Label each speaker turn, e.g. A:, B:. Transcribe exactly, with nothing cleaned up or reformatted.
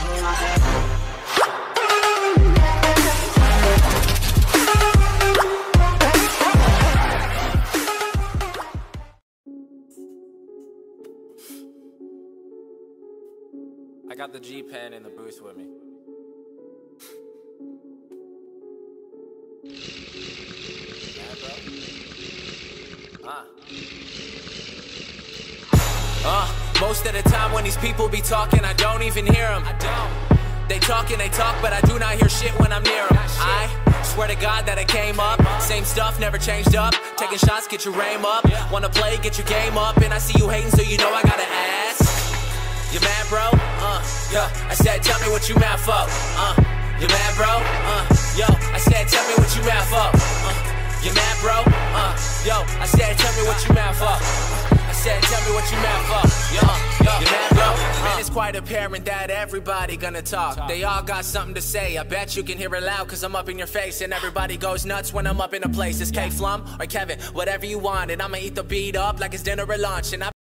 A: I got the G-Pen in the booth with me. Yeah, bro. Ah. Uh, most of the time when these people be talking, I don't even hear them. I don't. They talk and they talk, but I do not hear shit when I'm near them. I swear to God that I came up. Same stuff, never changed up. Taking shots, get your aim up. Wanna play, get your game up. And I see you hating, so you know I gotta ask. You mad, bro? Uh, yo, I said, tell me what you mad for. Uh, you mad, bro? Uh, yo, I said, tell me what you mad for. Uh, you mad, bro? Uh, yo, I said, tell me what you mad for. Uh, I said, tell me what you mad for. Yo, yo, you mad, bro? Uh, Man, it's quite apparent that everybody gonna talk. They all got something to say. I bet you can hear it loud, cause I'm up in your face. And everybody goes nuts when I'm up in a place. It's K-Flum or Kevin, whatever you want. And I'ma eat the beat up like it's dinner or lunch. And I